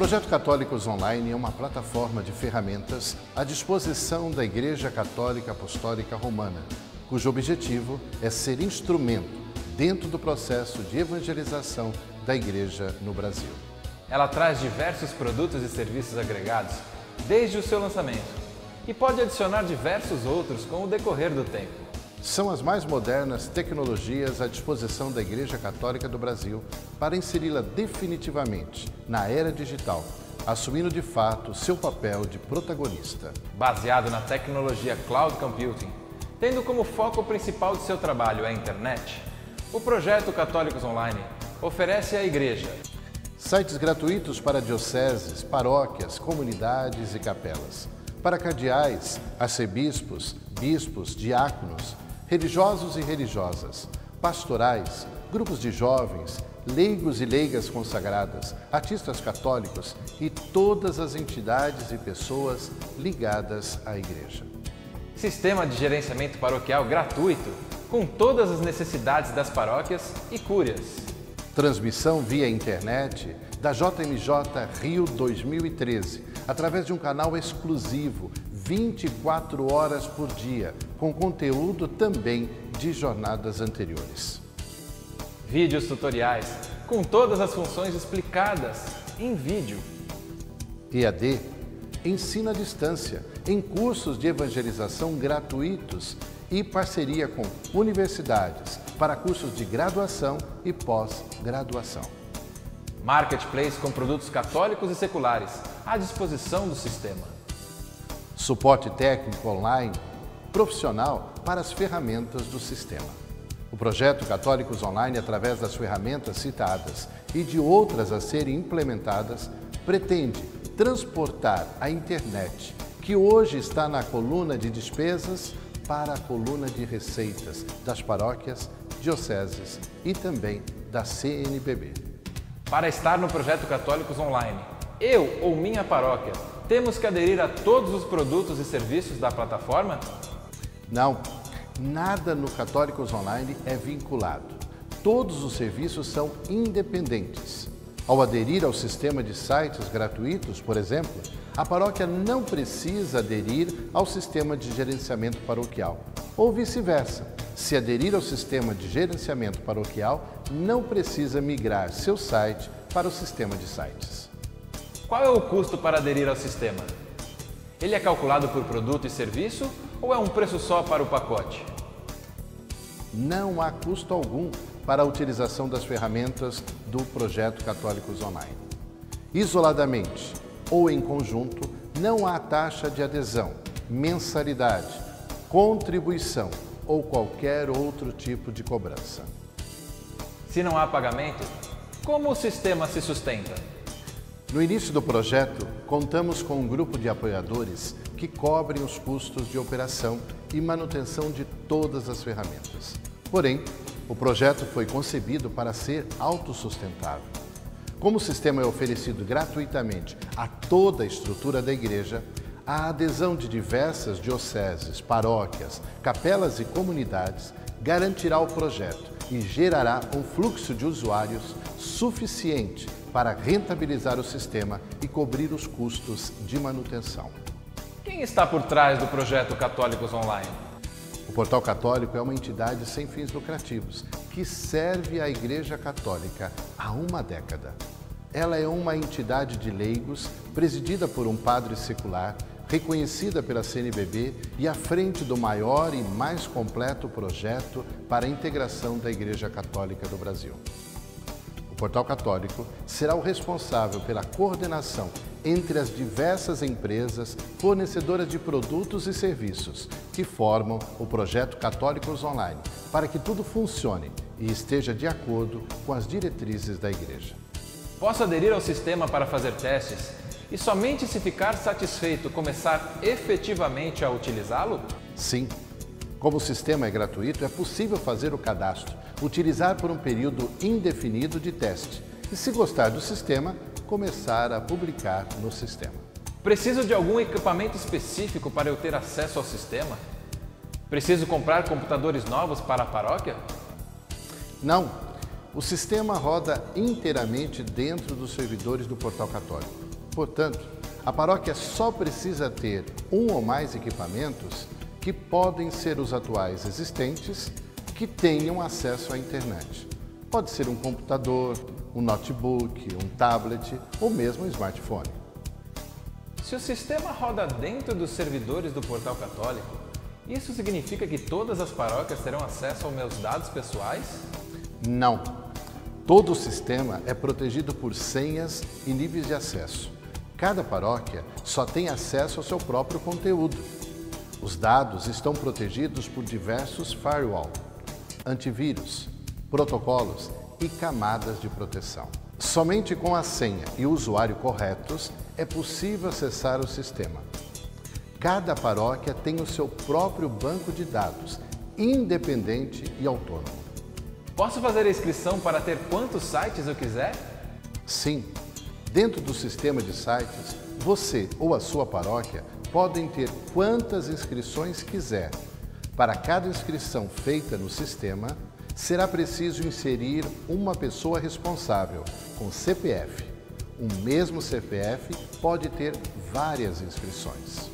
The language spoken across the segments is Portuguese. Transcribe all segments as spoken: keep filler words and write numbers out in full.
Projeto Católicos Online é uma plataforma de ferramentas à disposição da Igreja Católica Apostólica Romana, cujo objetivo é ser instrumento dentro do processo de evangelização da Igreja no Brasil. Ela traz diversos produtos e serviços agregados desde o seu lançamento e pode adicionar diversos outros com o decorrer do tempo. São as mais modernas tecnologias à disposição da Igreja Católica do Brasil para inseri-la definitivamente na era digital, assumindo de fato seu papel de protagonista. Baseado na tecnologia Cloud Computing, tendo como foco principal de seu trabalho a internet, o Projeto Católicos Online oferece à Igreja sites gratuitos para dioceses, paróquias, comunidades e capelas, para cardeais, arcebispos, bispos, diáconos, religiosos e religiosas, pastorais, grupos de jovens, leigos e leigas consagradas, artistas católicos e todas as entidades e pessoas ligadas à Igreja. Sistema de gerenciamento paroquial gratuito, com todas as necessidades das paróquias e cúrias. Transmissão via internet da J M J Rio dois mil e treze, através de um canal exclusivo, vinte e quatro horas por dia, com conteúdo também de jornadas anteriores. Vídeos tutoriais, com todas as funções explicadas em vídeo. E A D, ensino à distância, em cursos de evangelização gratuitos e parceria com universidades para cursos de graduação e pós-graduação. Marketplace com produtos católicos e seculares à disposição do sistema. Suporte técnico online profissional para as ferramentas do sistema. O projeto Católicos Online, através das ferramentas citadas e de outras a serem implementadas, pretende transportar a internet, que hoje está na coluna de despesas, para a coluna de receitas das paróquias, dioceses e também da C N B B. Para estar no Projeto Católicos Online, eu ou minha paróquia temos que aderir a todos os produtos e serviços da plataforma? Não, nada no Católicos Online é vinculado. Todos os serviços são independentes. Ao aderir ao sistema de sites gratuitos, por exemplo, a paróquia não precisa aderir ao sistema de gerenciamento paroquial, ou vice-versa. Se aderir ao sistema de gerenciamento paroquial, não precisa migrar seu site para o sistema de sites. Qual é o custo para aderir ao sistema? Ele é calculado por produto e serviço ou é um preço só para o pacote? Não há custo algum para a utilização das ferramentas do Projeto Católicos Online. Isoladamente ou em conjunto, não há taxa de adesão, mensalidade, contribuição ou qualquer outro tipo de cobrança. Se não há pagamento, como o sistema se sustenta? No início do projeto, contamos com um grupo de apoiadores que cobrem os custos de operação e manutenção de todas as ferramentas. Porém, o projeto foi concebido para ser autossustentável. Como o sistema é oferecido gratuitamente a toda a estrutura da Igreja, a adesão de diversas dioceses, paróquias, capelas e comunidades garantirá o projeto e gerará um fluxo de usuários suficiente para rentabilizar o sistema e cobrir os custos de manutenção. Quem está por trás do Projeto Católicos Online? O Portal Católico é uma entidade sem fins lucrativos que serve à Igreja Católica há uma década. Ela é uma entidade de leigos, presidida por um padre secular, reconhecida pela C N B B e à frente do maior e mais completo projeto para a integração da Igreja Católica do Brasil. O Portal Católico será o responsável pela coordenação entre as diversas empresas fornecedoras de produtos e serviços que formam o Projeto Católicos Online, para que tudo funcione e esteja de acordo com as diretrizes da Igreja. Posso aderir ao sistema para fazer testes e somente se ficar satisfeito começar efetivamente a utilizá-lo? Sim. Como o sistema é gratuito, é possível fazer o cadastro, utilizar por um período indefinido de teste e, se gostar do sistema, começar a publicar no sistema. Preciso de algum equipamento específico para eu ter acesso ao sistema? Preciso comprar computadores novos para a paróquia? Não. O sistema roda inteiramente dentro dos servidores do Portal Católico. Portanto, a paróquia só precisa ter um ou mais equipamentos que podem ser os atuais existentes que tenham acesso à internet. Pode ser um computador, um notebook, um tablet ou mesmo um smartphone. Se o sistema roda dentro dos servidores do Portal Católico, isso significa que todas as paróquias terão acesso aos meus dados pessoais? Não. Todo o sistema é protegido por senhas e níveis de acesso. Cada paróquia só tem acesso ao seu próprio conteúdo. Os dados estão protegidos por diversos firewall, antivírus, protocolos e camadas de proteção. Somente com a senha e o usuário corretos é possível acessar o sistema. Cada paróquia tem o seu próprio banco de dados, independente e autônomo. Posso fazer a inscrição para ter quantos sites eu quiser? Sim. Dentro do sistema de sites, você ou a sua paróquia podem ter quantas inscrições quiser. Para cada inscrição feita no sistema, será preciso inserir uma pessoa responsável com C P F. O mesmo C P F pode ter várias inscrições.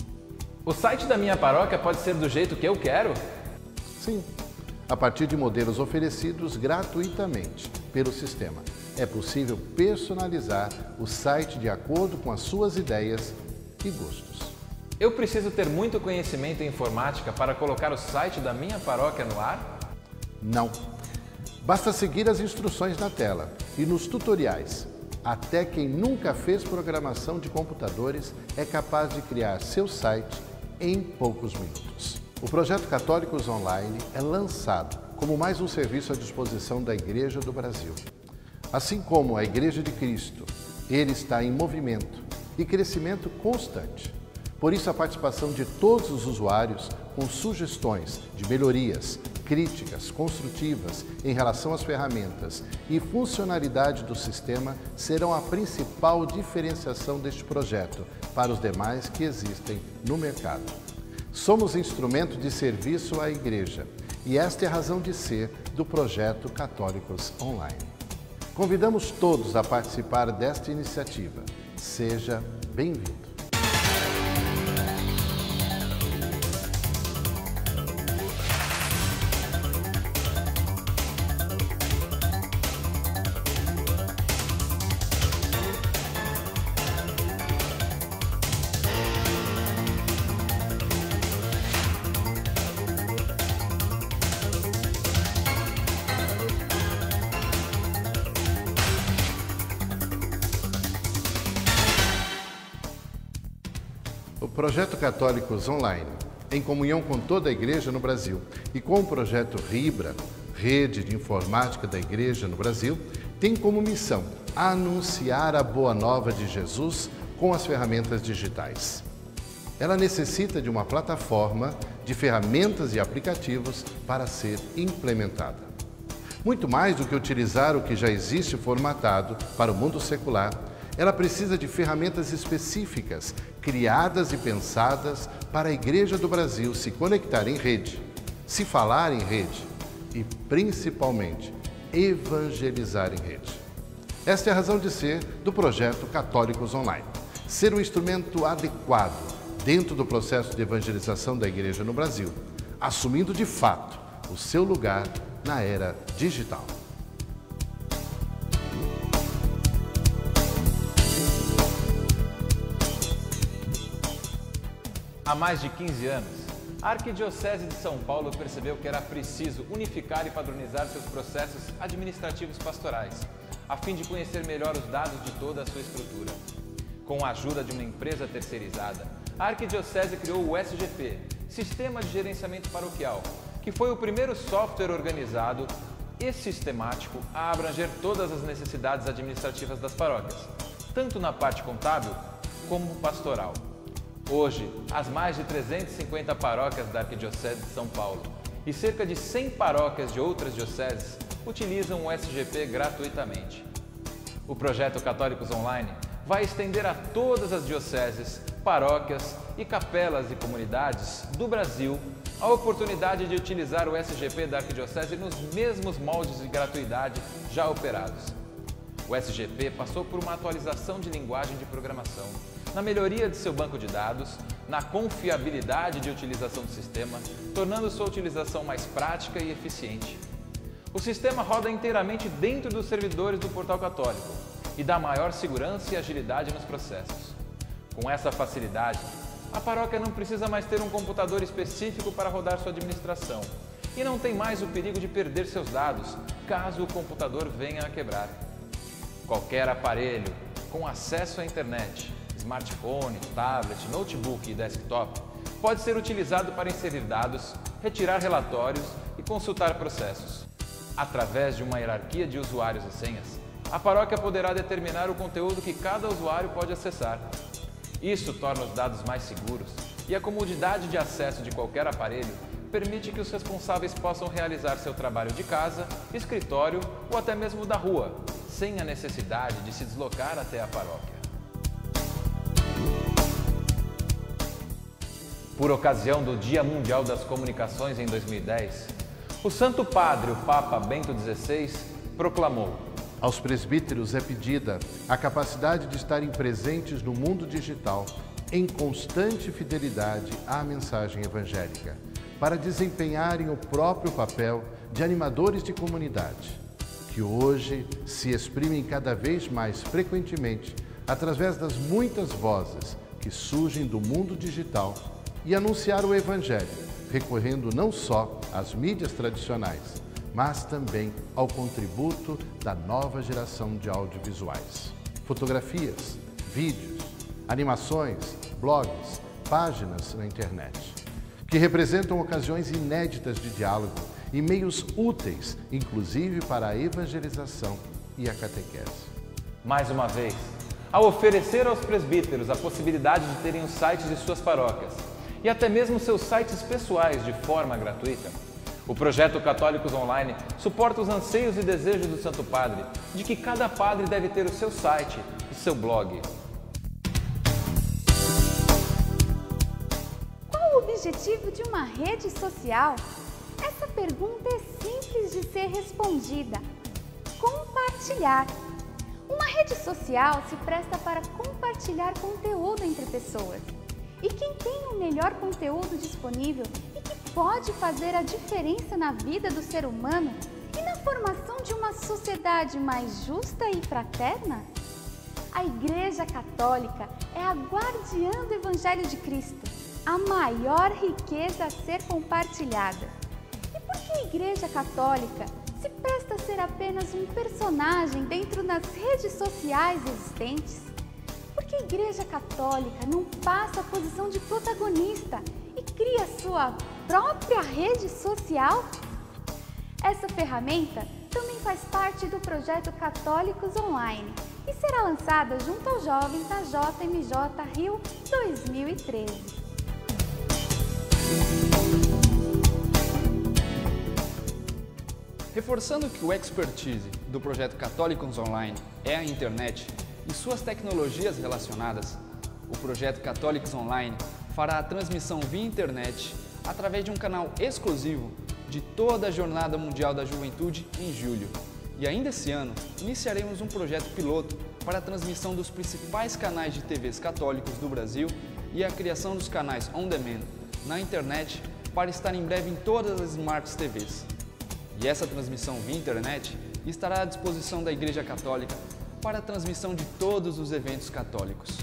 O site da minha paróquia pode ser do jeito que eu quero? Sim, a partir de modelos oferecidos gratuitamente pelo sistema. É possível personalizar o site de acordo com as suas ideias e gostos. Eu preciso ter muito conhecimento em informática para colocar o site da minha paróquia no ar? Não. Basta seguir as instruções na tela e nos tutoriais. Até quem nunca fez programação de computadores é capaz de criar seu site em poucos minutos. O projeto Católicos Online é lançado como mais um serviço à disposição da Igreja do Brasil. Assim como a Igreja de Cristo, ele está em movimento e crescimento constante. Por isso, a participação de todos os usuários com sugestões de melhorias, críticas construtivas em relação às ferramentas e funcionalidade do sistema serão a principal diferenciação deste projeto para os demais que existem no mercado. Somos instrumento de serviço à Igreja e esta é a razão de ser do projeto Católicos Online. Convidamos todos a participar desta iniciativa. Seja bem-vindo. O Projeto Católicos Online, em comunhão com toda a Igreja no Brasil e com o Projeto RIBRA, Rede de Informática da Igreja no Brasil, tem como missão anunciar a Boa Nova de Jesus com as ferramentas digitais. Ela necessita de uma plataforma de ferramentas e aplicativos para ser implementada. Muito mais do que utilizar o que já existe formatado para o mundo secular, ela precisa de ferramentas específicas, criadas e pensadas para a Igreja do Brasil se conectar em rede, se falar em rede e, principalmente, evangelizar em rede. Esta é a razão de ser do projeto Católicos Online. Ser um instrumento adequado dentro do processo de evangelização da Igreja no Brasil, assumindo de fato o seu lugar na era digital. Há mais de quinze anos, a Arquidiocese de São Paulo percebeu que era preciso unificar e padronizar seus processos administrativos pastorais, a fim de conhecer melhor os dados de toda a sua estrutura. Com a ajuda de uma empresa terceirizada, a Arquidiocese criou o S G P, Sistema de Gerenciamento Paroquial, que foi o primeiro software organizado e sistemático a abranger todas as necessidades administrativas das paróquias, tanto na parte contábil como pastoral. Hoje, as mais de trezentas e cinquenta paróquias da Arquidiocese de São Paulo e cerca de cem paróquias de outras dioceses utilizam o S G P gratuitamente. O projeto Católicos Online vai estender a todas as dioceses, paróquias e capelas e comunidades do Brasil a oportunidade de utilizar o S G P da Arquidiocese nos mesmos moldes de gratuidade já operados. O S G P passou por uma atualização de linguagem de programação, na melhoria de seu banco de dados, na confiabilidade de utilização do sistema, tornando sua utilização mais prática e eficiente. O sistema roda inteiramente dentro dos servidores do Portal Católico e dá maior segurança e agilidade nos processos. Com essa facilidade, a paróquia não precisa mais ter um computador específico para rodar sua administração e não tem mais o perigo de perder seus dados caso o computador venha a quebrar. Qualquer aparelho com acesso à internet, smartphone, tablet, notebook e desktop, pode ser utilizado para inserir dados, retirar relatórios e consultar processos. Através de uma hierarquia de usuários e senhas, a paróquia poderá determinar o conteúdo que cada usuário pode acessar. Isso torna os dados mais seguros e a comodidade de acesso de qualquer aparelho permite que os responsáveis possam realizar seu trabalho de casa, escritório ou até mesmo da rua, sem a necessidade de se deslocar até a paróquia. Por ocasião do Dia Mundial das Comunicações em dois mil e dez, o Santo Padre, o Papa Bento dezesseis, proclamou: aos presbíteros é pedida a capacidade de estarem presentes no mundo digital em constante fidelidade à mensagem evangélica, para desempenharem o próprio papel de animadores de comunidade, que hoje se exprimem cada vez mais frequentemente através das muitas vozes que surgem do mundo digital e anunciar o Evangelho, recorrendo não só às mídias tradicionais, mas também ao contributo da nova geração de audiovisuais. Fotografias, vídeos, animações, blogs, páginas na internet, que representam ocasiões inéditas de diálogo e meios úteis, inclusive para a evangelização e a catequese. Mais uma vez, ao oferecer aos presbíteros a possibilidade de terem os sites de suas paróquias e até mesmo seus sites pessoais de forma gratuita, o projeto Católicos Online suporta os anseios e desejos do Santo Padre de que cada padre deve ter o seu site e seu blog. Qual o objetivo de uma rede social? Essa pergunta é simples de ser respondida. Compartilhar. Uma rede social se presta para compartilhar conteúdo entre pessoas. E quem tem o melhor conteúdo disponível e que pode fazer a diferença na vida do ser humano e na formação de uma sociedade mais justa e fraterna? A Igreja Católica é a guardiã do Evangelho de Cristo, a maior riqueza a ser compartilhada. E por que a Igreja Católica se presta a ser apenas um personagem dentro das redes sociais existentes? Porque a Igreja Católica não passa a posição de protagonista e cria sua própria rede social? Essa ferramenta também faz parte do projeto Católicos Online e será lançada junto aos jovens da J M J Rio dois mil e treze. Reforçando que o expertise do projeto Católicos Online é a internet e suas tecnologias relacionadas, o projeto Católicos Online fará a transmissão via internet através de um canal exclusivo de toda a Jornada Mundial da Juventude em julho. E ainda esse ano, iniciaremos um projeto piloto para a transmissão dos principais canais de T Vs católicos do Brasil e a criação dos canais on demand na internet para estar em breve em todas as Smart T Vs. E essa transmissão via internet estará à disposição da Igreja Católica para a transmissão de todos os eventos católicos.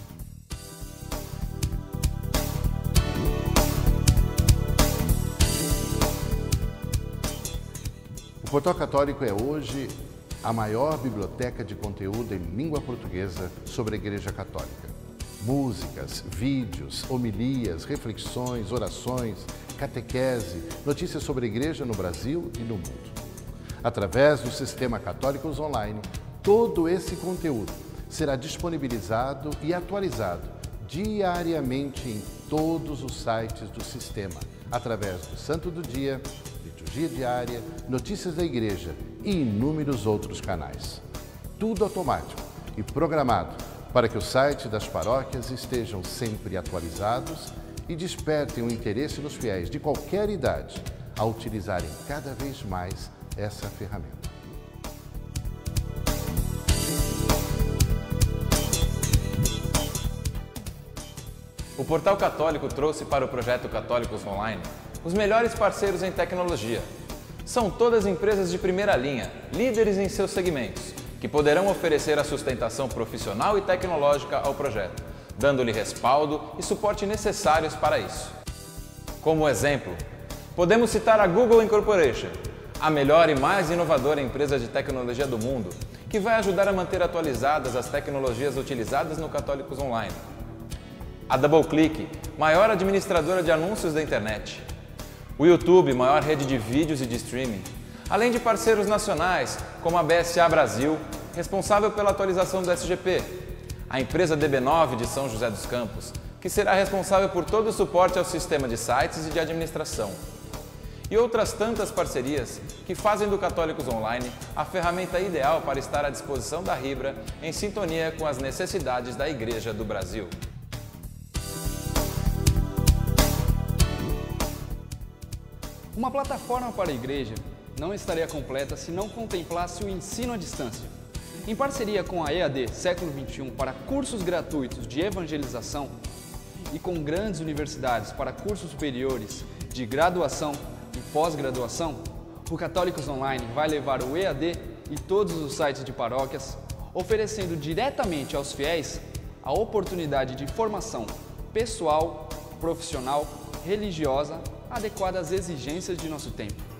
O Portal Católico é hoje a maior biblioteca de conteúdo em língua portuguesa sobre a Igreja Católica. Músicas, vídeos, homilias, reflexões, orações, catequese, notícias sobre a Igreja no Brasil e no mundo. Através do sistema Católicos Online, todo esse conteúdo será disponibilizado e atualizado diariamente em todos os sites do sistema, através do Santo do Dia, Liturgia Diária, Notícias da Igreja e inúmeros outros canais. Tudo automático e programado para que os sites das paróquias estejam sempre atualizados e despertem o interesse nos fiéis de qualquer idade a utilizarem cada vez mais essa ferramenta. O Portal Católico trouxe para o projeto Católicos Online os melhores parceiros em tecnologia. São todas empresas de primeira linha, líderes em seus segmentos, que poderão oferecer a sustentação profissional e tecnológica ao projeto, dando-lhe respaldo e suporte necessários para isso. Como exemplo, podemos citar a Google Incorporation, a melhor e mais inovadora empresa de tecnologia do mundo, que vai ajudar a manter atualizadas as tecnologias utilizadas no Católicos Online. A DoubleClick, maior administradora de anúncios da internet. O YouTube, maior rede de vídeos e de streaming. Além de parceiros nacionais, como a B S A Brasil, responsável pela atualização do S G P. A empresa D B nove de São José dos Campos, que será responsável por todo o suporte ao sistema de sites e de administração. E outras tantas parcerias que fazem do Católicos Online a ferramenta ideal para estar à disposição da Ribra em sintonia com as necessidades da Igreja do Brasil. Uma plataforma para a igreja não estaria completa se não contemplasse o ensino à distância. Em parceria com a E A D Século vinte e um para cursos gratuitos de evangelização e com grandes universidades para cursos superiores de graduação e pós-graduação, o Católicos Online vai levar o E A D e todos os sites de paróquias, oferecendo diretamente aos fiéis a oportunidade de formação pessoal, profissional, religiosa, adequada às exigências de nosso tempo.